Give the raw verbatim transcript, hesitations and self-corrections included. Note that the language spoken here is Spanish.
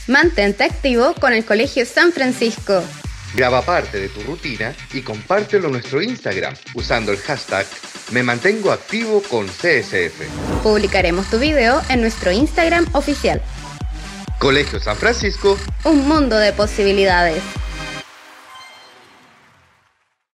Mantente activo con el Colegio San Francisco. Graba parte de tu rutina y compártelo en nuestro Instagram usando el hashtag Me Mantengo Activo con C S F. Publicaremos tu video en nuestro Instagram oficial. Colegio San Francisco. Un mundo de posibilidades.